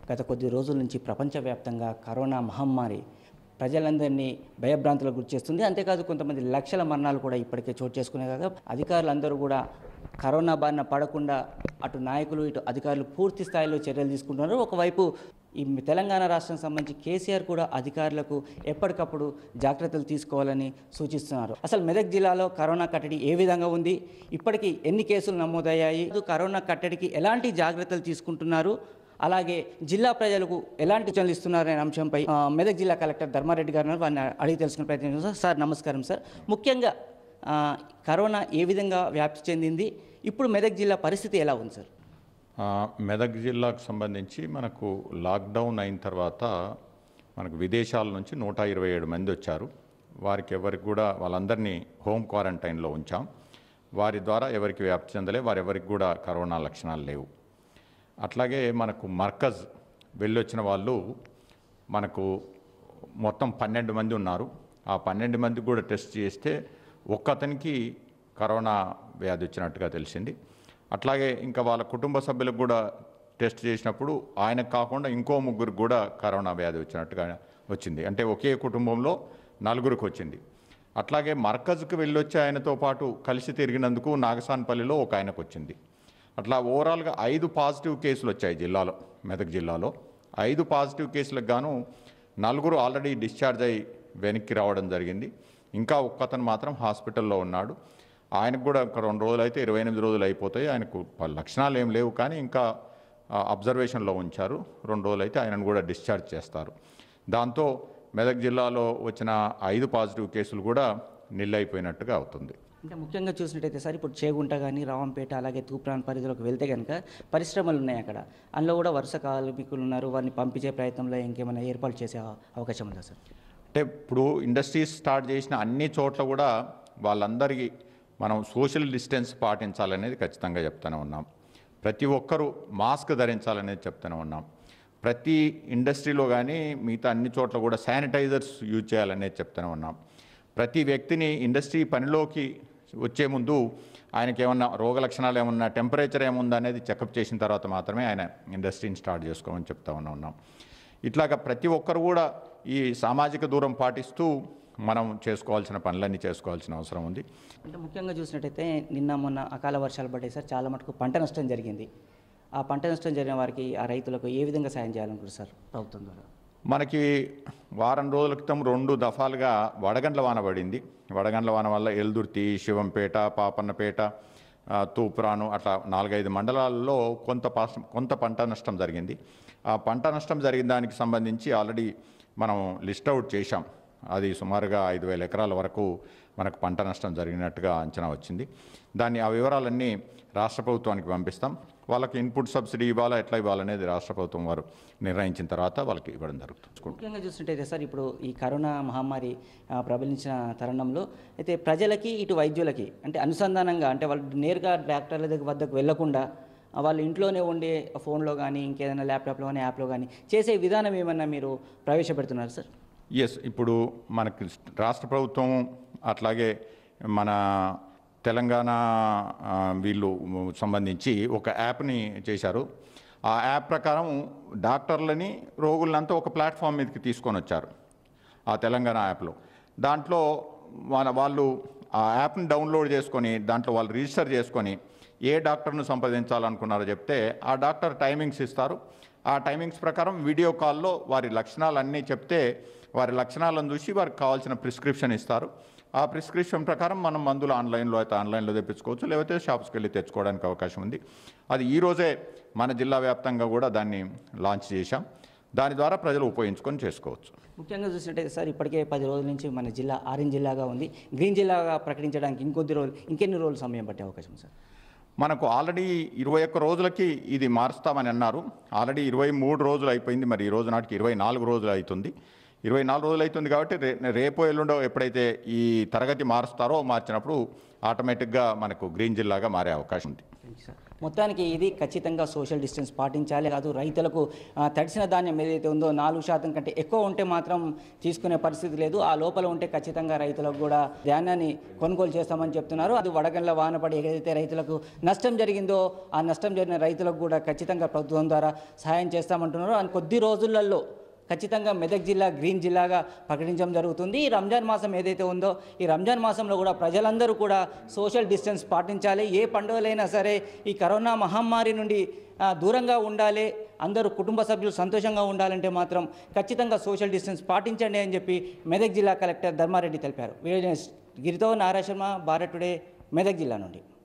గత కొద్ది రోజుల నుంచి ప్రపంచవ్యాప్తంగా కరోనా మహమ్మారి ప్రజలందరినీ భయభ్రాంతులకు గురిచేస్తుంది. అంతేకాదు కొంతమంది లక్షల మరణాలు కూడా ఇప్పటికే చోటు చేసుకునే కాగా అధికారులందరూ కూడా కరోనా బారిన పడకుండా అటు నాయకులు ఇటు అధికారులు పూర్తి స్థాయిలో చర్యలు తీసుకుంటున్నారు. ఒకవైపు ఈ తెలంగాణ రాష్ట్రం సంబంధించి కేసీఆర్ కూడా అధికారులకు ఎప్పటికప్పుడు జాగ్రత్తలు తీసుకోవాలని సూచిస్తున్నారు. అసలు మెదక్ జిల్లాలో కరోనా కట్టడి ఏ విధంగా ఉంది, ఇప్పటికీ ఎన్ని కేసులు నమోదయ్యాయి, కరోనా కట్టడికి ఎలాంటి జాగ్రత్తలు తీసుకుంటున్నారు, అలాగే జిల్లా ప్రజలకు ఎలాంటి సూచనలు ఇస్తున్నారనే అంశంపై మెదక్ జిల్లా కలెక్టర్ ధర్మారెడ్డి గారు వారిని అడిగి తెలుసుకునే ప్రయత్నం చేస్తాం. సార్ నమస్కారం. సార్, ముఖ్యంగా కరోనా ఏ విధంగా వ్యాప్తి చెందింది, ఇప్పుడు మెదక్ జిల్లా పరిస్థితి ఎలా ఉంది సార్? మెదక్ జిల్లాకు సంబంధించి మనకు లాక్డౌన్ అయిన తర్వాత మనకు విదేశాల నుంచి 127 మంది వచ్చారు. వారికి ఎవరికి కూడా వాళ్ళందరినీ హోమ్ క్వారంటైన్లో ఉంచాం. వారి ద్వారా ఎవరికి వ్యాప్తి చెందలే, వారెవరికి కూడా కరోనా లక్షణాలు లేవు. అట్లాగే మనకు మర్కజ్ వెళ్ళొచ్చిన వాళ్ళు మనకు మొత్తం 12 మంది ఉన్నారు. ఆ 12 మందికి కూడా టెస్ట్ చేస్తే ఒక్కతనికి కరోనా వ్యాధి వచ్చినట్టుగా తెలిసింది. అట్లాగే ఇంకా వాళ్ళ కుటుంబ సభ్యులకు కూడా టెస్ట్ చేసినప్పుడు ఆయనకు కాకుండా ఇంకో ముగ్గురికి కూడా కరోనా వ్యాధి వచ్చినట్టుగా వచ్చింది. అంటే ఒకే కుటుంబంలో 4గురికి వచ్చింది. అట్లాగే మర్కజ్కి వెళ్ళొచ్చి ఆయనతో పాటు కలిసి తిరిగినందుకు నాగసాన్పల్లిలో ఒక ఆయనకు వచ్చింది. అట్లా ఓవరాల్గా 5 పాజిటివ్ కేసులు వచ్చాయి జిల్లాలో, మెదక్ జిల్లాలో. 5 పాజిటివ్ కేసులకు గాను 4 ఆల్రెడీ డిశ్చార్జ్ అయ్యి వెనక్కి రావడం జరిగింది. ఇంకా ఒక్కతను మాత్రం హాస్పిటల్లో ఉన్నాడు. ఆయనకు కూడా ఒక 2 రోజులు అయితే 28 రోజులు అయిపోతాయి. ఆయనకు లక్షణాలు ఏం లేవు, కానీ ఇంకా అబ్జర్వేషన్లో ఉంచారు. 2 రోజులు అయితే ఆయనను కూడా డిశ్చార్జ్ చేస్తారు. దాంతో మెదక్ జిల్లాలో వచ్చిన 5 పాజిటివ్ కేసులు కూడా నిల్లైపోయినట్టుగా అవుతుంది. అంటే ముఖ్యంగా చూసినట్టయితే సార్, ఇప్పుడు చేగుంట కానీ రావంపేట అలాగే తూప్రాన్ పరిధిలోకి వెళ్తే కనుక పరిశ్రమలు ఉన్నాయి అక్కడ. అందులో కూడా వరుస కార్మికులు ఉన్నారు. వారిని పంపించే ప్రయత్నంలో ఇంకేమైనా ఏర్పాటు చేసే అవకాశం ఉందా సార్? అంటే ఇప్పుడు ఇండస్ట్రీస్ స్టార్ట్ చేసిన అన్ని చోట్ల కూడా వాళ్ళందరికీ మనం సోషల్ డిస్టెన్స్ పాటించాలనేది ఖచ్చితంగా చెప్తూనే ఉన్నాం. ప్రతి ఒక్కరూ మాస్క్ ధరించాలనేది చెప్తూనే ఉన్నాం. ప్రతి ఇండస్ట్రీలో కానీ మిగతా అన్ని చోట్ల కూడా శానిటైజర్స్ యూజ్ చేయాలనేది చెప్తూనే ఉన్నాం. ప్రతి వ్యక్తిని ఇండస్ట్రీ పనిలోకి వచ్చే ముందు ఆయనకి ఏమన్నా రోగ లక్షణాలు ఏమన్నా, టెంపరేచర్ ఏముందా అనేది చెకప్ చేసిన తర్వాత మాత్రమే ఆయన ఇండస్ట్రీని స్టార్ట్ చేసుకోమని చెప్తా ఉన్నాం. ఇట్లాగా ప్రతి ఒక్కరు కూడా ఈ సామాజిక దూరం పాటిస్తూ మనం చేసుకోవాల్సిన పనులన్నీ చేసుకోవాల్సిన అవసరం ఉంది. అంటే ముఖ్యంగా చూసినట్టయితే నిన్న మొన్న అకాల వర్షాలు పడ్డాయి సార్, చాలా మటుకు పంట నష్టం జరిగింది. ఆ పంట నష్టం జరిగిన వారికి, ఆ రైతులకు ఏ విధంగా సాయం చేయాలనుకుంటారు సార్ ప్రభుత్వం ద్వారా? మనకి వారం రోజుల క్రితం 2 దఫాలుగా వడగండ్ల వాన పడింది. వడగండ్ల వాన వల్ల ఎల్దుర్తి, శివంపేట, పాపన్నపేట, తూప్రాను అట్లా 4-5 మండలాల్లో కొంత పంట నష్టం జరిగింది. ఆ పంట నష్టం జరిగిన దానికి సంబంధించి ఆల్రెడీ మనం లిస్ట్ అవుట్ చేశాం. అది సుమారుగా 5,000 ఎకరాల వరకు మనకు పంట నష్టం జరిగినట్టుగా అంచనా వచ్చింది. ఆ వివరాలన్నీ రాష్ట్ర ప్రభుత్వానికి పంపిస్తాం. వాళ్ళకి ఇన్పుట్ సబ్సిడీ ఇవ్వాలా, ఎట్లా ఇవ్వాలనేది రాష్ట్ర ప్రభుత్వం వారు నిర్ణయించిన తర్వాత వాళ్ళకి ఇవ్వడం జరుగుతుంది. ముఖ్యంగా చూసినట్టయితే సార్, ఇప్పుడు ఈ కరోనా మహమ్మారి ప్రబలించిన తరుణంలో అయితే ప్రజలకి ఇటు వైద్యులకి అంటే అనుసంధానంగా, అంటే వాళ్ళు నేరుగా డాక్టర్ల వద్దకు వెళ్లకుండా వాళ్ళు ఇంట్లోనే ఉండే ఫోన్లో కానీ ఇంకేదైనా ల్యాప్టాప్లో కానీ యాప్లో కానీ చేసే విధానం ఏమన్నా మీరు ప్రవేశపెడుతున్నారు సార్? ఎస్, ఇప్పుడు మనకి రాష్ట్ర ప్రభుత్వం అట్లాగే మన తెలంగాణ వీళ్ళు సంబంధించి ఒక యాప్ని చేశారు. ఆ యాప్ ప్రకారం డాక్టర్లని, రోగులంతా ఒక ప్లాట్ఫామ్ మీదకి తీసుకొని వచ్చారు ఆ తెలంగాణ యాప్లో. దాంట్లో వాళ్ళు ఆ యాప్ని డౌన్లోడ్ చేసుకొని దాంట్లో వాళ్ళు రిజిస్టర్ చేసుకొని ఏ డాక్టర్ను సంప్రదించాలనుకున్నారో చెప్తే ఆ డాక్టర్ టైమింగ్స్ ఇస్తారు. ఆ టైమింగ్స్ ప్రకారం వీడియో కాల్లో వారి లక్షణాలన్నీ చెప్తే వారి లక్షణాలను చూసి వారికి కావాల్సిన ప్రిస్క్రిప్షన్ ఇస్తారు. ఆ ప్రిస్క్రిప్షన్ ప్రకారం మనం మందులు ఆన్లైన్లో తెప్పించుకోవచ్చు, లేకపోతే షాప్స్కి వెళ్ళి తెచ్చుకోవడానికి అవకాశం ఉంది. అది ఈరోజే మన జిల్లా వ్యాప్తంగా కూడా దాన్ని లాంచ్ చేశాం. దాని ద్వారా ప్రజలు ఉపయోగించుకొని చేసుకోవచ్చు. ముఖ్యంగా చూసినట్టయితే సార్, ఇప్పటికే 10 రోజుల నుంచి మన జిల్లా ఆరెంజ్ జిల్లాగా ఉంది. గ్రీన్ జిల్లాగా ప్రకటించడానికి ఇంకెన్ని రోజులు సమయం పట్టే అవకాశం సార్? మనకు ఆల్రెడీ 21 రోజులకి ఇది మారుస్తామని అన్నారు. ఆల్రెడీ 23 రోజులు అయిపోయింది. మరి ఈ రోజు నాటికి 24 రోజులు అవుతుంది. 24 రోజులు అవుతుంది కాబట్టి రేపో ఎల్లుండో ఎప్పుడైతే ఈ తరగతి మారుస్తారో మార్చినప్పుడు ఆటోమేటిక్గా మనకు గ్రీన్ జిల్లాగా మారే అవకాశం ఉంది. మొత్తానికి ఇది ఖచ్చితంగా సోషల్ డిస్టెన్స్ పాటించాలి. కాదు రైతులకు తడిసిన ధాన్యం ఏదైతే ఉందో 4% కంటే ఎక్కువ ఉంటే మాత్రం తీసుకునే పరిస్థితి లేదు. ఆ లోపల ఉంటే ఖచ్చితంగా రైతులకు కూడా ధాన్యాన్ని కొనుగోలు చేస్తామని చెప్తున్నారు. అది వడగండ్ల వానపడి ఏదైతే రైతులకు నష్టం జరిగిందో ఆ నష్టం జరిగిన రైతులకు కూడా ఖచ్చితంగా ప్రభుత్వం ద్వారా సహాయం చేస్తామంటున్నారు. అని కొద్ది రోజులలో ఖచ్చితంగా మెదక్ జిల్లా గ్రీన్ జిల్లాగా ప్రకటించడం జరుగుతుంది. ఈ రంజాన్ మాసం ఏదైతే ఉందో ఈ రంజాన్ మాసంలో కూడా ప్రజలందరూ కూడా సోషల్ డిస్టెన్స్ పాటించాలి. ఏ పండుగలైనా సరే ఈ కరోనా మహమ్మారి నుండి దూరంగా ఉండాలి, అందరూ కుటుంబ సభ్యులు సంతోషంగా ఉండాలంటే మాత్రం ఖచ్చితంగా సోషల్ డిస్టెన్స్ పాటించండి అని చెప్పి మెదక్ జిల్లా కలెక్టర్ ధర్మారెడ్డి తెలిపారు. గిరితో నారాయణ శర్మ, భారత్ టుడే, మెదక్ జిల్లా నుండి.